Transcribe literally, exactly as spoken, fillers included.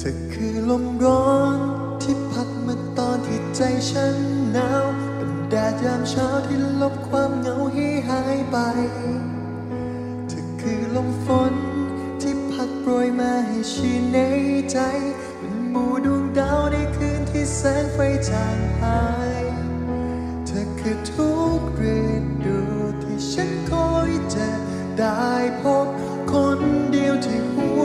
ธอคือลมร้อนที่พัดมาตอนที่ใจฉันหนาวเป็นแดดยามเช้าที่ลบความเหงาให้หายไปเธอคือลมฝนที่พัดโปรยมาให้ชื่นในใจเป็นหมู่ดวงดาวในคืนที่แสงไฟจางหายเธอคือทุกฤดูที่ฉันคอยจะได้พบคนเดียวที่หั